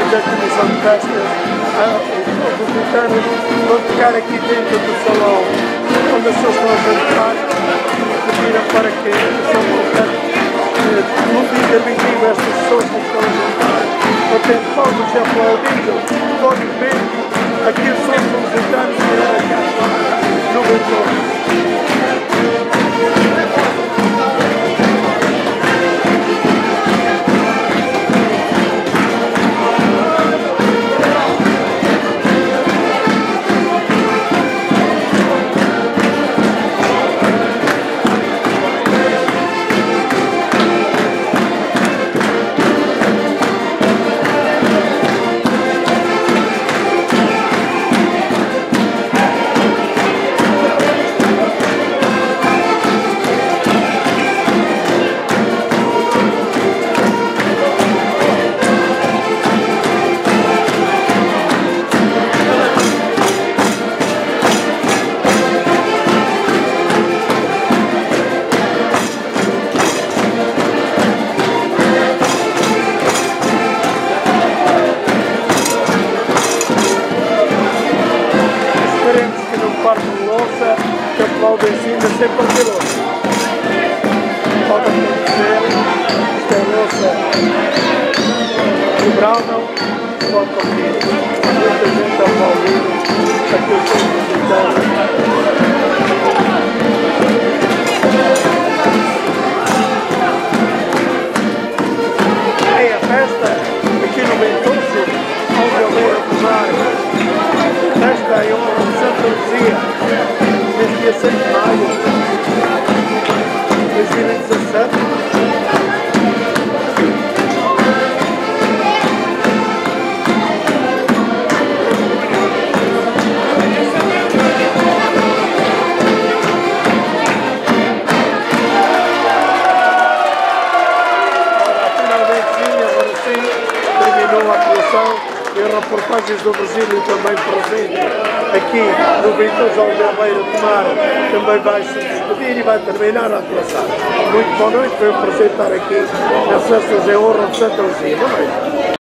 da Comissão de Festas, os gitanos vão ficar aqui dentro do salão onde as pessoas estão a jantar e pediram para que são no dia 21 estas pessoas que estão a jantar bater palmas e aplaudindo fortemente aqui os gitanos que irão cá no Benfica. Que aplaudem ainda sem partir louça. Pode acontecer, isto é louça quebrável, pode partir. Muita gente aplaudindo aqui o centro digital. É a festa aqui no Ventoso, onde eu venho a usar. Festa é uma Santa Luzia. Neste dia 6 de maio de 2017. Agora sim, terminou a atuação. E reportagens do Brasil também presente aqui no Ventoso Aldeia de Mar também vai se despedir e vai terminar a atuação. Muito boa noite, foi um prazer estar aqui nas festas em honra de Santa Luzia. Boa noite.